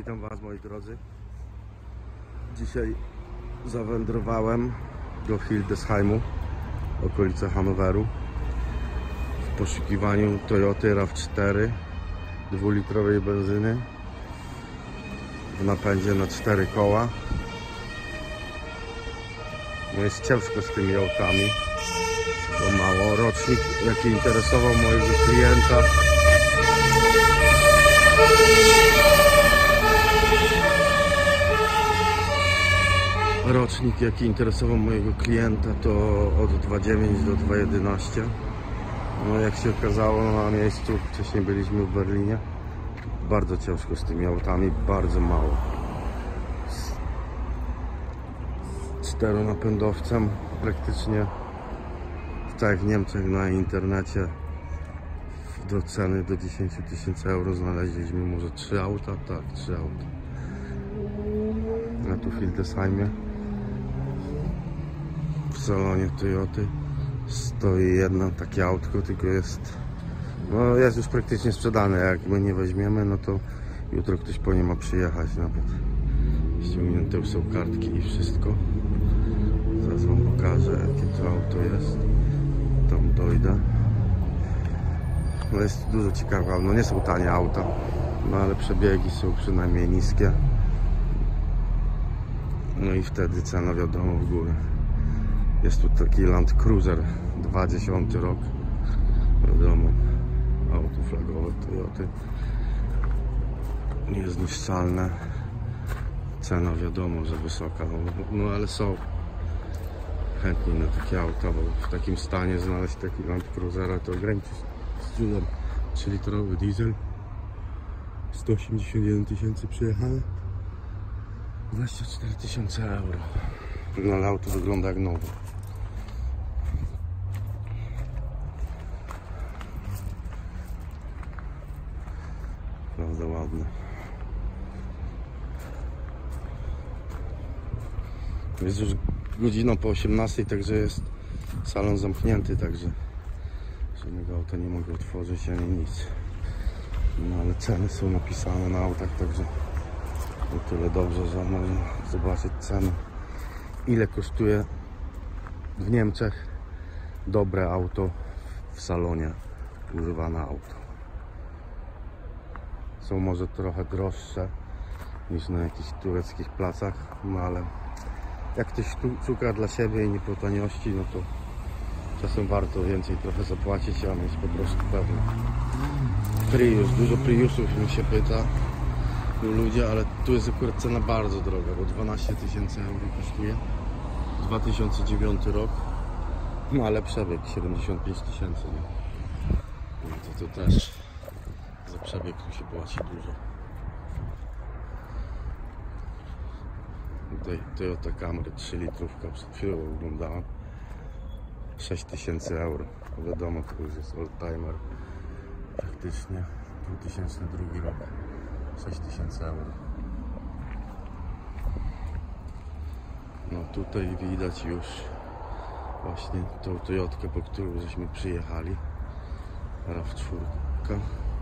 Witam Was, moi drodzy. Dzisiaj zawędrowałem do Hildesheimu, okolice Hanoweru, w poszukiwaniu Toyoty RAV4 dwulitrowej benzyny w napędzie na 4 koła. No jest ciężko z tymi autami, bo mało. Rocznik, jaki interesował mojego klienta, to od 2.9 do 2.11. No jak się okazało na miejscu, wcześniej byliśmy w Berlinie, bardzo ciężko z tymi autami, bardzo mało. Z 4-napędowcem praktycznie tak jak w Niemczech na internecie do ceny do 10 000 euro znaleźliśmy może 3 auta, tak, 3 auta. A tu w Hildesheimie w salonie Toyoty stoi jedno takie autko, tylko jest już praktycznie sprzedane. Jak my nie weźmiemy, no to jutro ktoś po nie ma przyjechać nawet. Ściągnięte już są kartki i wszystko. Zaraz Wam pokażę, jakie to auto jest. Tam dojdę. No jest dużo ciekawe, no nie są tanie auta, no ale przebiegi są przynajmniej niskie. No i wtedy cena wiadomo w górę. Jest tu taki Land Cruiser 2010 rok, wiadomo, auto flagowe Toyoty, niezniszczalne. Cena wiadomo, że wysoka, no ale są chętni na takie auta, bo w takim stanie znaleźć taki Land Cruisera to ograniczy z cudem. 3-litrowy diesel, 181 000 przejechane, 24 000 euro. No ale auto wygląda jak nowe. Naprawdę ładne. Jest już godzina po 18, także jest salon zamknięty, także żadnego auta nie mogę otworzyć ani nic. No ale ceny są napisane na autach, także o tyle dobrze, że można zobaczyć ceny, ile kosztuje w Niemczech dobre auto w salonie, używane auto. Są może trochę droższe niż na jakichś tureckich placach, no ale jak ktoś szuka dla siebie i nie po taniości, no to czasem warto więcej trochę zapłacić, a mieć po prostu pewny Prius. Dużo Priusów mi się pyta ludzie, ale tu jest akurat cena bardzo droga, bo 12 000 euro kosztuje, 2009 rok, no ale przebieg 75 000, no to też za przebieg tu się płaci dużo. Tutaj Toyota Camry 3-litrówka, przed chwilą oglądałem, 6 000 euro. Wiadomo, to już jest oldtimer, praktycznie 2002 rok, 6 000 euro. No tutaj widać już właśnie tą Toyotkę, po którą żeśmy przyjechali, RAV4,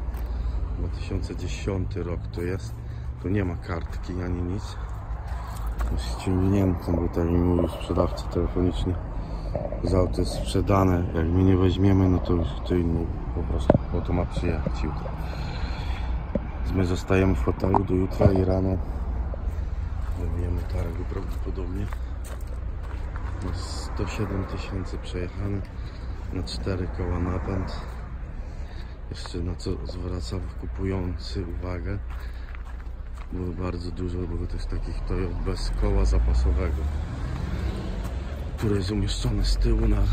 2010 rok to jest, tu nie ma kartki ani nic. Ściągniętą, bo tak mi mówił sprzedawca telefonicznie, że auto jest sprzedane, jak my nie weźmiemy, no to już kto inny po prostu po to ma przyjechać jutro. Więc my zostajemy w hotelu do jutra i rano zabijemy targu prawdopodobnie. 107 000 przejechane, na 4 koła napęd. Jeszcze na co zwraca kupujący uwagę, było bardzo dużo, było też takich Toyot bez koła zapasowego, które jest umieszczone z tyłu na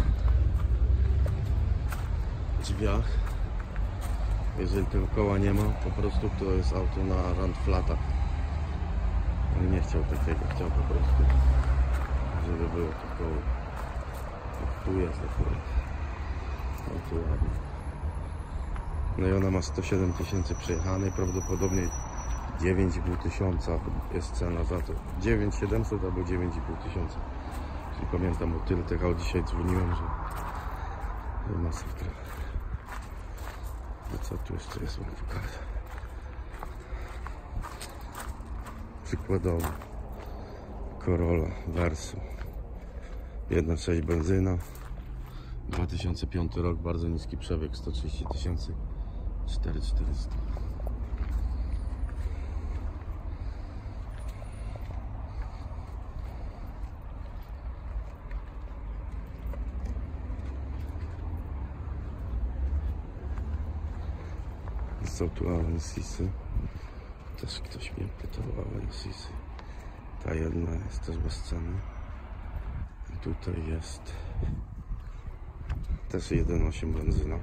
drzwiach. Jeżeli tego koła nie ma, po prostu to jest auto na randflatach. On nie chciał takiego, chciał po prostu, żeby było to koło. Tu jest akurat. O, tu ładnie. No i ona ma 107 000 przejechane, prawdopodobnie 9500 jest cena za to. 9700 albo 9500. Nie pamiętam, bo tyle tego dzisiaj dzwoniłem, że masakra. A co tu jeszcze jest, wam pokażę. Przykładowo Corolla Verso 1.6 benzyna, 2005 rok, bardzo niski przebieg, 130 000, 4400. Są tu Avensisy. Też ktoś mnie pytał o Avensisy. Ta jedna jest też bez ceny. I tutaj jest też 1.8 benzyna.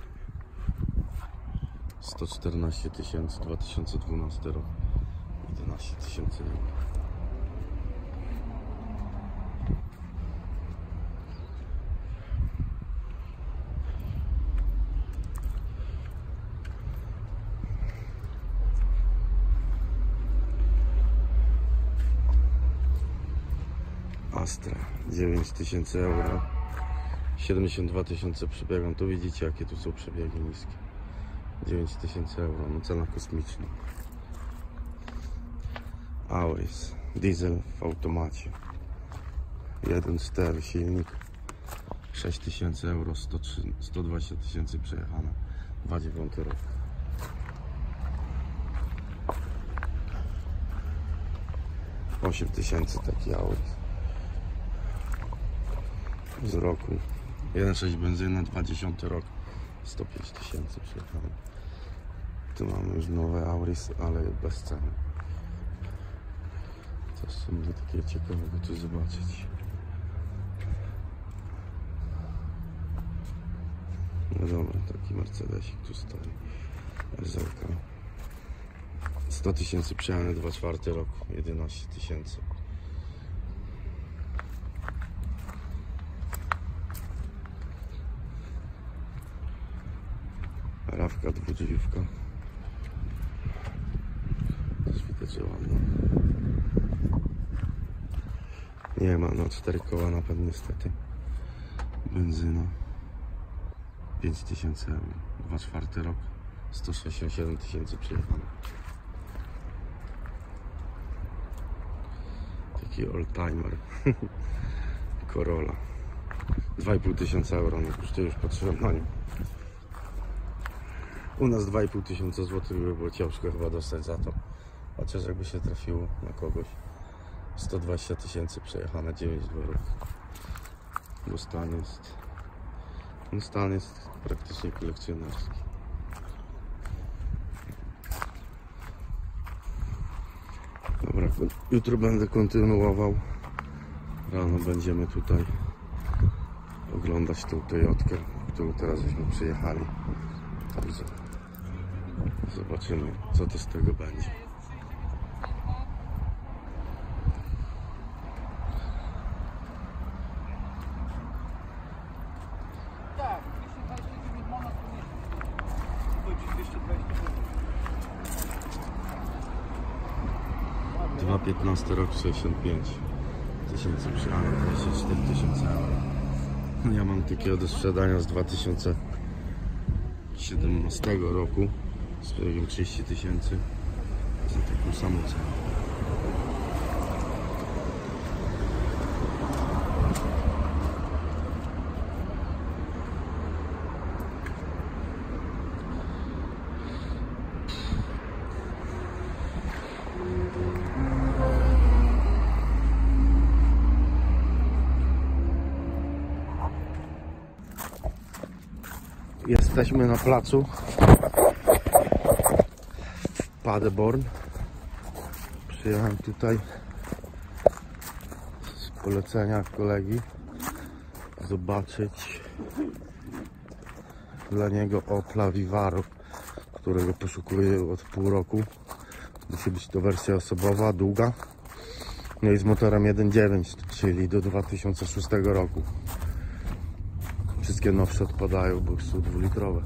114 000, 2012 rok. 11 000 euro. Astra 9000 euro, 72 000 przebiegam. Tu widzicie, jakie tu są przebiegi niskie. 9000 euro, no cena kosmiczna. Auris diesel w automacie, 1.4 silnik, 6000 euro, 120 000 przejechane, 2009 rok. Taki Auris z roku, 1.6 benzyna, 2010 rok, 105 000 przejechane. Tu mamy już nowe Auris, ale bez ceny. Coś co będzie takiego ciekawego tu zobaczyć. No dobra, taki Mercedesik tu stoi, RZK. 100 000 przejechane, 2004 rok, 11 000. Rawka dwudrzwiówka. Też widać, że ładna. Nie ma, no 4 koła napęd niestety. Benzyna. 5000 euro. 2004 rok. 167 000 przejechane. Taki oldtimer. Corolla. 2500 euro. No kosztuje, już patrzyłem na nią. U nas 2500 zł by było ciężko chyba dostać za to. Chociaż jakby się trafiło na kogoś. 120 000 przejechane, 9 dworów. Bo stan jest praktycznie kolekcjonerski. Dobra, jutro będę kontynuował. Rano będziemy tutaj oglądać tą Toyotkę, którą teraz żeśmy przyjechali. Także zobaczymy, co to z tego będzie. Tak, 229 monat to nie. Chodzi 220. 2.15 rok, 65 000 przejechane, 24 000 euro. Ja mam takiego do sprzedania z 2017 roku z przebiegiem 30 000 za taką samą cenę. Jesteśmy na placu w Paderborn. Przyjechałem tutaj z polecenia kolegi zobaczyć dla niego Opla Vivaro, którego poszukuję od pół roku. Musi być to wersja osobowa, długa. No i z motorem 1.9, czyli do 2006 roku. Wszystkie nowsze odpadają, bo są 2-litrowe.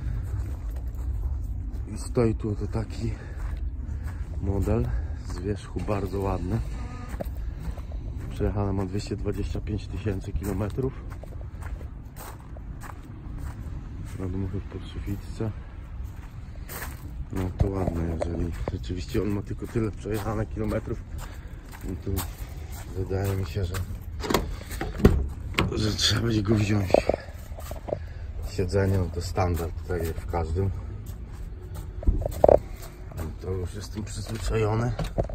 I stoi tu to taki model z wierzchu, bardzo ładny. Przejechane ma 225 000 km. Na dmuchy w podsufitce. No to ładne, jeżeli rzeczywiście on ma tylko tyle przejechane kilometrów, no to wydaje mi się, że trzeba będzie go wziąć. Siedzenie no to standard, tak jak w każdym. Ale to już jestem przyzwyczajony.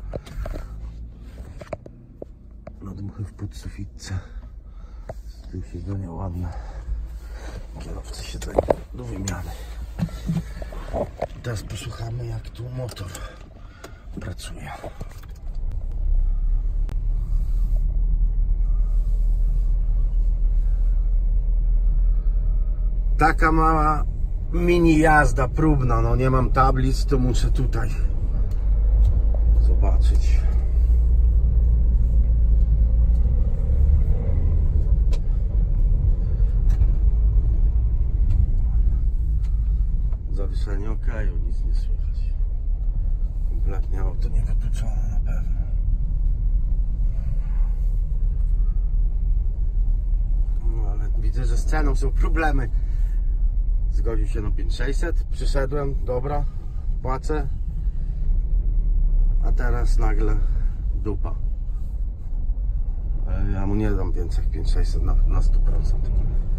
Nadmuchy w podsufitce. Z tyłu siedzenia ładne. Kierowcy siedzenia do wymiany. Teraz posłuchamy, jak tu motor pracuje. Taka mała mini jazda próbna, no nie mam tablic, to muszę tutaj zobaczyć. Zawieszenie ok, nic nie słychać. Kompletnie auto nie wykluczone na pewno. No ale widzę, że z ceną są problemy. Zgodził się na 5600, przyszedłem, dobra, płacę. A teraz nagle dupa. Ja mu nie dam więcej jak 5600 na 100%.